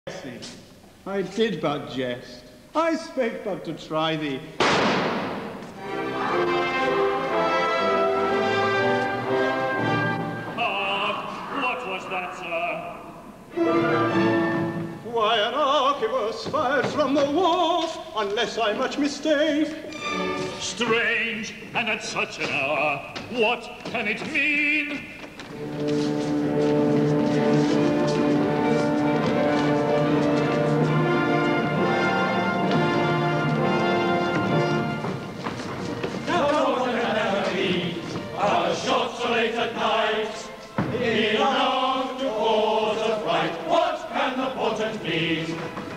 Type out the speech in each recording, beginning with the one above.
I did but jest. I spake but to try thee. What was that, sir? Why, an arquebus fired from the walls, unless I much mistake. Strange, and at such an hour. What can it mean? Shots so late at night, enough to cause a fright. What can the portent mean?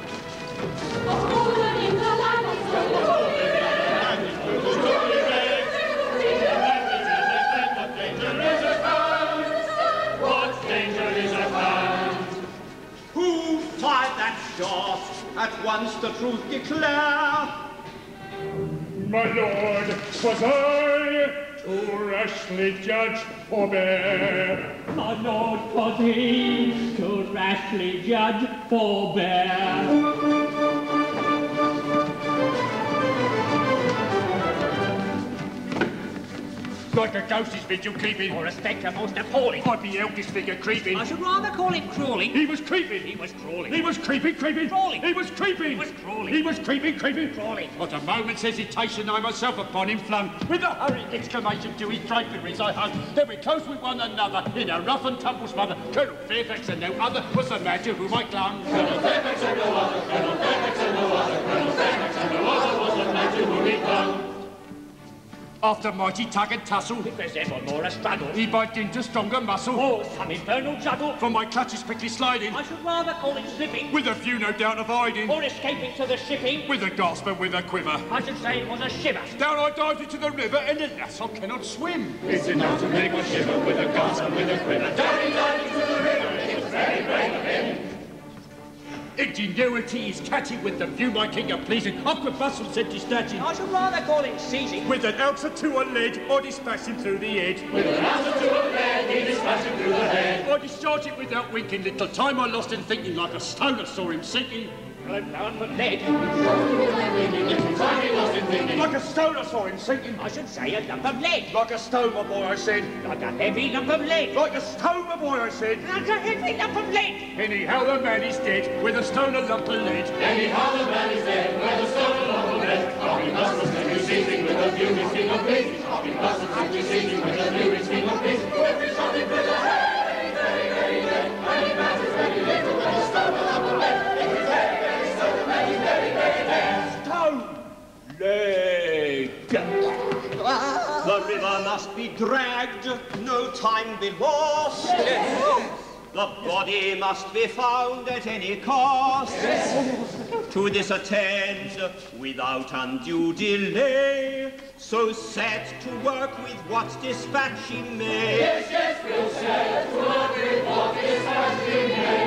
What danger is at hand? Who fired that shot? At once the truth declare. My lord, 'twas I. To rashly judge, forbear. My lord, 'twas he, to rashly judge, forbear. Like a ghost's vigil keeping, Or a spectre most appalling. I'd be eldest figure creeping. I should rather call him crawling. He was creeping. He was crawling. He was creeping. Crawling. He was creeping. He was crawling. He was creeping. Crawling. Not a moment's hesitation, I myself upon him flung. With a hurried exclamation to his draperies I hung. Then we close with one another in a rough and tumble smother. Colonel Fairfax and no other was the man to whom I clung. Colonel Fairfax and no other, Colonel Fairfax and no other, Colonel Fairfax and no other was the man to whom he clung. After mighty tug and tussle, It was evermore a struggle. he by dint of stronger muscle. Or some infernal juggle. From my clutches quickly sliding, I should rather call him slipping. with a few no doubt of hiding. Or escaping to the shipping. With a gasp and with a quiver. I should say it was a shiver. Down I dived into the river, and alas, I cannot swim. It's enough to make one shiver with a gasp and with a quiver. Down he dived into the river, it was very brave of him. Ingenuity is catching with the view my king are pleasing. Up with bustle said dispatching. I should rather call him seizing. With an ounce or two on lead, I dispatch him through the head. With an ounce or two of lead, he dispatched him through the head. I discharge it without winking. Little time I lost in thinking, like a stone I saw him sinking. Down for lead. Little time he lost in thinking. Like a stone I saw him sinking. I should say a lump of lead. Like a stone, my boy, I said. Like a heavy lump of lead. Like a stone, my boy, I said. Like a heavy lump of lead. Anyhow, the man is dead, with a stone a lump of lead. Anyhow the man is dead, where the stone along the lead. Hark, muscles to you seizing with a view his king of pleasing. Hark, muscles to you seizing with a view his king of pleasing. Every shot in with a very, very, very dead. And he matters very little with a stone along the lead. It is very, very stone, the man is very, very dead. Stone! Leg! The river must be dragged, no time be lost. The body must be found at any cost. To this attend without undue delay. So set to work with what dispatch he may. Yes, yes, we'll set to work with what dispatch he may.